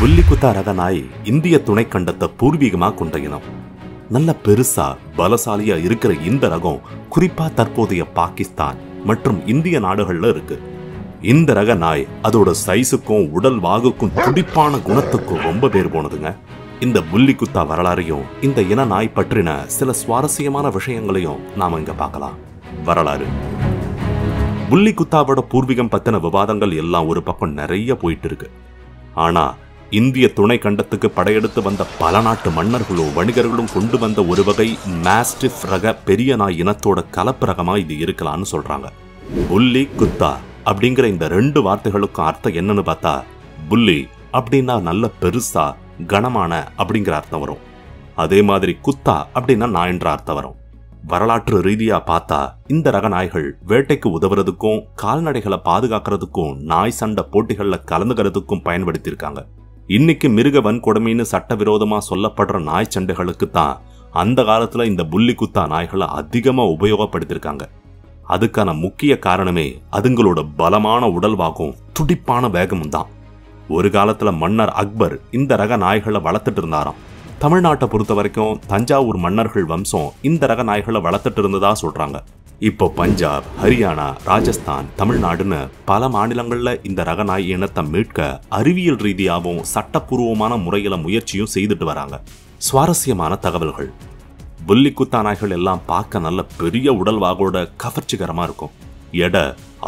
புல்லிக்குத்தா ரக நாய் இந்திய துணைக்கண்டத்தை பூர்வீகமா கொண்ட இனம். நல்ல பெருசா பலசாலியா இருக்கிற இந்த ரகம் குறிப்பா தற்போதைய பாகிஸ்தான் மற்றும் இந்திய நாடுகள்ல இருக்கு. இந்த ரக நாய் அதோட சைஸுக்கும் உடல் வாகுக்கும் துடிப்பான குணத்துக்கும் ரொம்ப பேர் போனதுங்க. இந்த புல்லிக்குத்தா வரலாறையும் இந்த இன நாய் பற்றின சில சுவாரஸ்யமான விஷயங்களையும் நாம இங்க பார்க்கலாம். வரலாறு. புல்லிக்குத்தாவோட பூர்வீகம் பத்தின விவாதங்கள் எல்லாம் ஒரு பக்கம் நிறைய போயிட்டு இருக்கு. ஆனா இந்திய துணை கண்டத்துக்கு படையெடுத்து வந்த பல நாட்டு மன்னர்களும் வணிகர்களும் கொண்டு வந்த ஒரு வகை மாஸ்டிஃப் ரக பெரிய நாய் இனத்தோட கலப்பு ரகமா இது இருக்கலாம்னு சொல்றாங்க. புல்லி குத்தா அப்படிங்கிற இந்த ரெண்டு வார்த்தைகளுக்கும் அர்த்தம் என்னன்னு பார்த்தா, புல்லி அப்படின்னா நல்ல பெருசா கனமான அப்படிங்கிற அர்த்தம் வரும். அதே மாதிரி குத்தா அப்படின்னா நாயன்ற அர்த்தம் வரும். வரலாற்று ரீதியா பார்த்தா இந்த ரக நாய்கள் வேட்டைக்கு உதவுறதுக்கும் கால்நடைகளை பாதுகாக்கிறதுக்கும் நாய் சண்டை போட்டிகள்ல கலந்துக்கிறதுக்கும் பயன்படுத்தியிருக்காங்க. இன்னைக்கு மிருக வன்கொடுமைன்னு சட்டவிரோதமா சொல்லப்படுற நாய் சண்டைகளுக்கு தான் அந்த காலத்துல இந்த புல்லிக்குத்தா நாய்களை அதிகமா உபயோகப்படுத்திருக்காங்க. அதுக்கான முக்கிய காரணமே அதுங்களோட பலமான உடல்வாகும் துடிப்பான வேகமும் தான். ஒரு காலத்துல மன்னர் அக்பர் இந்த ரக நாய்களை வளர்த்துட்டு இருந்தாராம். தமிழ்நாட்டை பொறுத்த வரைக்கும் தஞ்சாவூர் மன்னர்கள் வம்சம் இந்த ரக நாய்களை வளர்த்துட்டு இருந்ததா சொல்றாங்க. இப்போ பஞ்சாப், ஹரியானா, ராஜஸ்தான், தமிழ்நாடுன்னு பல மாநிலங்கள்ல இந்த ரக நாய் இனத்தை மீட்க அறிவியல் ரீதியாகவும் சட்டப்பூர்வமான முறையில முயற்சியும் செய்துட்டு வராங்க. சுவாரஸ்யமான தகவல்கள். புல்லிக்குத்தா நாய்கள் எல்லாம் பார்க்க நல்ல பெரிய உடல்வாகோட கவர்ச்சிகரமா இருக்கும். எடை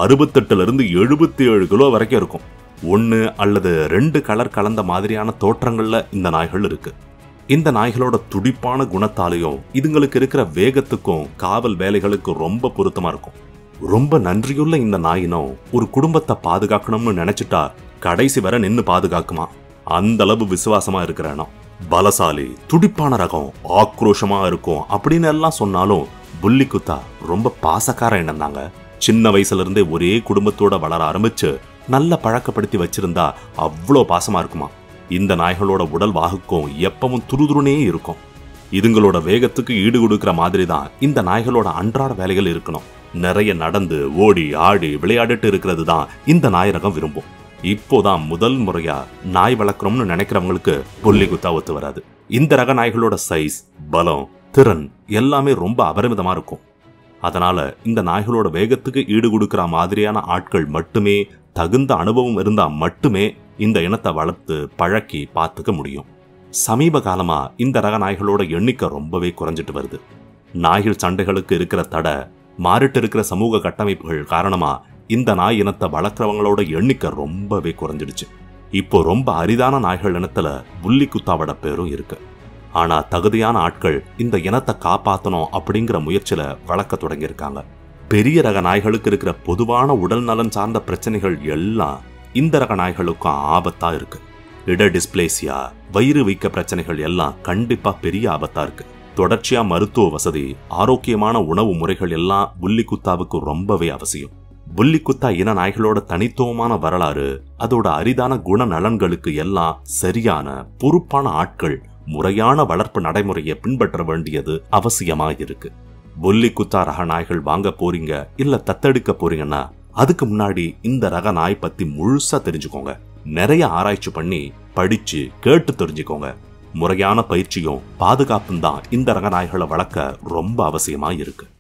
68 to 77 கிலோ வரைக்கும் இருக்கும். 1 அல்லது 2 கலர் கலந்த மாதிரியான தோற்றங்கள்ல இந்த நாய்கள் இருக்கு. இந்த நாய்களோட துடிப்பான குணத்தாலையும் இதுங்களுக்கு இருக்கிற வேகத்துக்கும் காவல் வேலைகளுக்கும் ரொம்ப பொருத்தமா இருக்கும். ரொம்ப நன்றியுள்ள இந்த நாயினம் ஒரு குடும்பத்தை பாதுகாக்கணும்னு நினைச்சிட்டா கடைசி வரை நின்னு பாதுகாக்குமா. அந்த அளவு விசுவாசமா இருக்கிற இனம். பலசாலி, துடிப்பான ரகம், ஆக்ரோஷமா இருக்கும் அப்படின்னு எல்லாம் சொன்னாலும் புல்லிக்குத்தா ரொம்ப பாசக்கார இனம் தாங்க. சின்ன வயசுல இருந்தே ஒரே குடும்பத்தோட வளர ஆரம்பிச்சு நல்ல பழக்கப்படுத்தி வச்சிருந்தா அவ்வளோ பாசமா இருக்குமா. இந்த நாய்களோட உடல் வாகுக்கும் எப்பவும் துருதுருனே இருக்கும். இதுங்களோட வேகத்துக்கு ஈடு கொடுக்கிற மாதிரி தான் இந்த நாய்களோட அன்றாட வேலைகள் இருக்கணும். நிறைய நடந்து ஓடி ஆடி விளையாடிட்டு இருக்கிறது தான் இந்த நாய் ரகம் விரும்பும். இப்போதான் முதல் முறையா நாய் வளர்க்கணும்னு நினைக்கிறவங்களுக்கு புல்லிக்குத்தா ஒத்து வராது. இந்த ரக நாய்களோட சைஸ், பலம், திறன் எல்லாமே ரொம்ப அபரிமிதமா இருக்கும். அதனால இந்த நாய்களோட வேகத்துக்கு ஈடு கொடுக்கிற மாதிரியான ஆட்கள் மட்டுமே, தகுந்த அனுபவம் இருந்தா மட்டுமே இந்த இனத்தை வளர்த்து பழக்கி பார்த்துக்க முடியும். சமீப காலமா இந்த ரக நாய்களோட எண்ணிக்கை ரொம்பவே குறைஞ்சிட்டு வருது. நாய்கள் சண்டைகளுக்கு இருக்கிற தடை, மாறிட்டு இருக்கிற சமூக கட்டமைப்புகள் காரணமா இந்த நாய் இனத்தை வளர்க்குறவங்களோட எண்ணிக்கை ரொம்பவே குறைஞ்சிடுச்சு. இப்போ ரொம்ப அரிதான நாய்கள் இனத்துல புல்லிக்குத்தாவோட பேரும் இருக்கு. ஆனா தகுதியான ஆட்கள் இந்த இனத்தை காப்பாற்றணும் அப்படிங்கிற முயற்சியில வளர்க்க தொடங்கியிருக்காங்க. பெரிய ரக நாய்களுக்கு இருக்கிற பொதுவான உடல் நலன் சார்ந்த பிரச்சனைகள் எல்லாம் இந்த ரக நாய்களுக்கும் ஆபத்தா இருக்கு. இட டிஸ்பிளேசியா, வயிறு வீக்க பிரச்சனைகள் எல்லாம் கண்டிப்பா பெரிய ஆபத்தா இருக்கு. தொடர்ச்சியா மருத்துவ வசதி, ஆரோக்கியமான உணவு முறைகள் எல்லாம் புல்லிக்குத்தாவுக்கு ரொம்பவே அவசியம். புல்லிக்குத்தா இன நாய்களோட தனித்துவமான வரலாறு, அதோட அரிதான குண நலன்களுக்கு எல்லாம் சரியான பொறுப்பான ஆட்கள் முறையான வளர்ப்பு நடைமுறையை பின்பற்ற வேண்டியது அவசியமா இருக்கு. புல்லிக்குத்தா ரக நாய்கள் வாங்க போறீங்க இல்ல தத்தெடுக்க போறீங்கன்னா அதுக்கு முன்னாடி இந்த ரக நாய் பத்தி முழுசா தெரிஞ்சுக்கோங்க. நிறைய ஆராய்ச்சி பண்ணி படிச்சு கேட்டு தெரிஞ்சுக்கோங்க. முறையான பயிற்சியும் பாதுகாப்பும் தான் இந்த ரக நாய்களை வளர்க்க ரொம்ப அவசியமா இருக்கு.